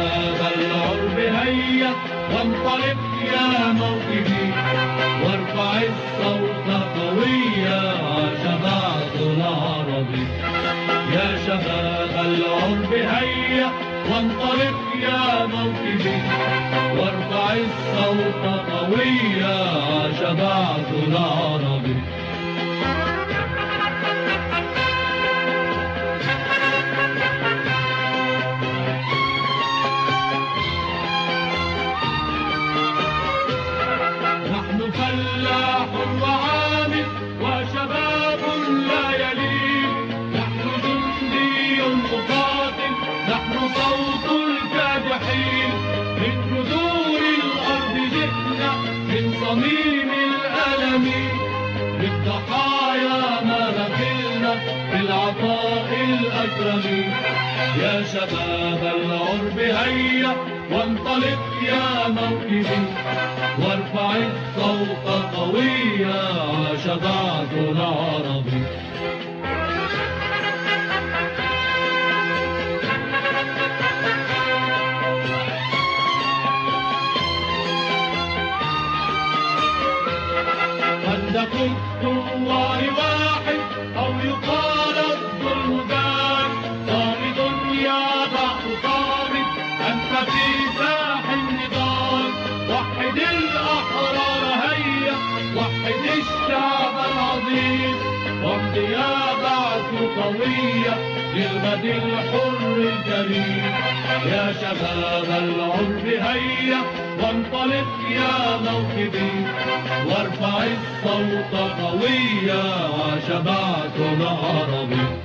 شباب العرب هيا وانطلق يا موكبي وارفع الصوت قويا عاش بعث العربي. يا شباب العرب هيا وانطلق يا موكبي وارفع الصوت قويا عاش بعث العربي. نحن فلاح وعامل وشباب لا يلين، نحن جندي مقاتل، نحن صوت الكادحين، من جذور الأرض جئنا من صميم الألم، للضحايا ما بخلنا بالعطاء الأكرم. يا شباب العرب هيا وانطلق يا موكبي وارفع الصوت قويا عاش بعث العربي. خندق الثوار واحد أو يقال الظلم ذاك، صامد يا بعث صامد أنت في ساح النضال. وحد الأحرار هيا وحد الشعب العظيم، وحد يا بعث قوية للغد الحر الكريم. يا شباب العرب هيا وانطلق يا موكبي وارفع الصوت قويا عاش بعث العربي.